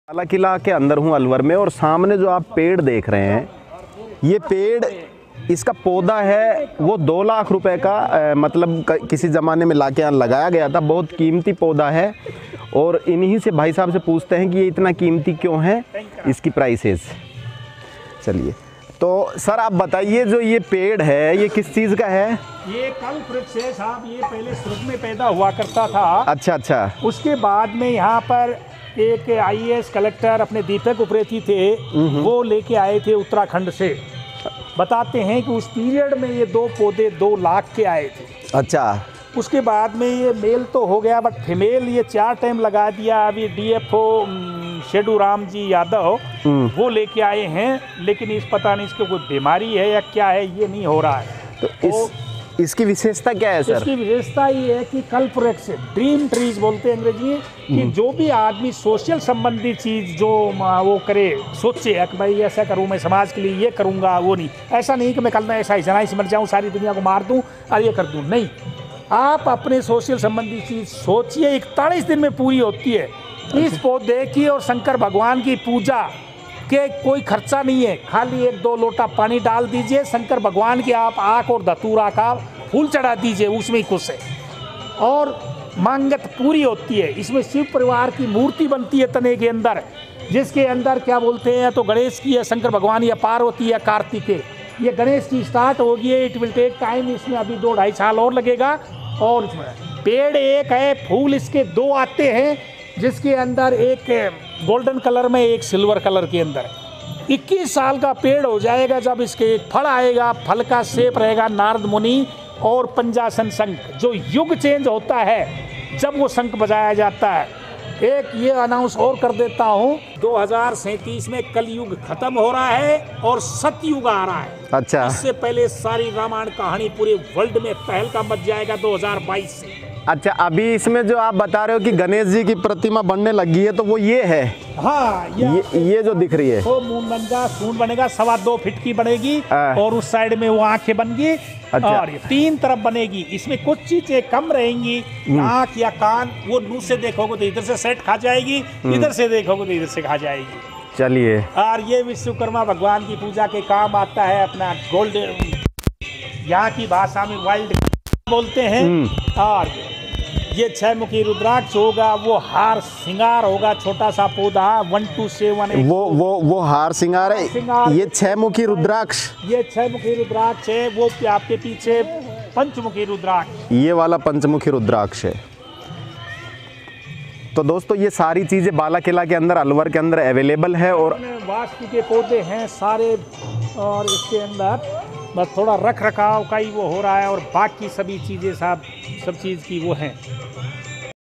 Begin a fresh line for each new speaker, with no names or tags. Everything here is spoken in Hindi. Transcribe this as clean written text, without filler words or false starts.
बाला किला के अंदर हूँ अलवर में, और सामने जो आप पेड़ देख रहे हैं, ये पेड़, इसका पौधा है वो 2 लाख रुपए का, मतलब किसी ज़माने में लाके यहाँ लगाया गया था। बहुत कीमती पौधा है, और इन्हीं से भाई साहब से पूछते हैं कि ये इतना कीमती क्यों है, इसकी प्राइसेस। चलिए, तो सर आप बताइए, जो ये पेड़ है ये किस चीज़ का है?
ये कल्प वृक्ष है साहब। ये पहले स्वर्ग में पैदा हुआ करता था।
अच्छा अच्छा।
उसके बाद में यहाँ पर एक IAS कलेक्टर अपने दीपक उप्रेती थे, वो लेके आए थे उत्तराखंड से। बताते हैं कि उस पीरियड में ये 2 पौधे 2 लाख के आए थे।
अच्छा।
उसके बाद में ये मेल तो हो गया, बट फीमेल ये 4 टाइम लगा दिया। अभी DFO शेडू राम जी यादव वो लेके आए हैं, लेकिन इस पता नहीं इसको कोई बीमारी है या क्या है, ये नहीं हो रहा है।
तो इसकी विशेषता क्या है सर?
इसकी विशेषता ये है कि कल्प वृक्ष, ड्रीम ट्रीज बोलते हैं अंग्रेजी, कि जो भी आदमी सोशल संबंधी चीज जो वो करे, सोचे कि भाई ऐसा करूं, मैं समाज के लिए ये करूंगा, वो नहीं, ऐसा नहीं कि मैं कल मैं ऐसा ही मर जाऊं, सारी दुनिया को मार दूं और ये कर दूं, नहीं। आप अपने सोशल संबंधी चीज सोचिए, 41 दिन में पूरी होती है। इस पौधे की और शंकर भगवान की पूजा के कोई खर्चा नहीं है, खाली 1-2 लोटा पानी डाल दीजिए, शंकर भगवान की आप आँख और धतूरा का फूल चढ़ा दीजिए, उसमें ही खुश है और मांगत पूरी होती है। इसमें शिव परिवार की मूर्ति बनती है तने के अंदर, जिसके अंदर क्या बोलते हैं, तो गणेश की या शंकर भगवान या पार्वती या कार्तिकेय। ये गणेश की स्टार्ट होगी, इट विल टेक टाइम, इसमें अभी 2-2.5 साल और लगेगा। और पेड़ एक है, फूल इसके 2 आते हैं, जिसके अंदर एक गोल्डन कलर में, एक सिल्वर कलर के अंदर। 21 साल का पेड़ हो जाएगा जब इसके एक फल आएगा। फल का शेप रहेगा नारद मुनि और पंजासन शंख। जो युग चेंज होता है जब वो शंख बजाया जाता है। एक ये अनाउंस और कर देता हूँ, 2037 में कलयुग खत्म हो रहा है और सतयुग आ रहा है।
अच्छा।
इससे पहले सारी रामायण कहानी पूरे वर्ल्ड में तहलका मच जाएगा 2022 से।
अच्छा, अभी इसमें जो आप बता रहे हो कि गणेश जी की प्रतिमा बनने लगी है, तो वो ये है?
हाँ,
ये जो दिख रही है,
वो सूंड बनेगा, 2.25 फीट की बनेगी, और उस साइड में वो आंखें बनेगी। अच्छा। और 3 तरफ बनेगी। इसमें कुछ चीजें कम रहेंगी, आंख या कान, वो मुंह से देखोगे तो इधर से सेट खा जाएगी, इधर से देखोगे तो इधर से खा जाएगी।
चलिए।
और ये विश्वकर्मा भगवान की पूजा के काम आता है। अपना गोल्ड, यहाँ की भाषा में वाइल्ड बोलते हैं। और ये 6 मुखी रुद्राक्ष होगा, वो हार श्रृंगार होगा, छोटा सा पौधा 1 to 7।
वो हार श्रृंगार है। ये 6 मुखी रुद्राक्ष,
ये 6 मुखी रुद्राक्ष है। वो आपके पीछे पंचमुखी रुद्राक्ष,
ये वाला पंचमुखी रुद्राक्ष है। तो दोस्तों, ये सारी चीजें बाला किला के अंदर, अलवर के अंदर अवेलेबल है। और
वास्तु के पौधे हैं सारे, और इसके अंदर बस थोड़ा रख रखाव का ही वो हो रहा है, और बाकी सभी चीज़ें सब चीज़ की वो हैं।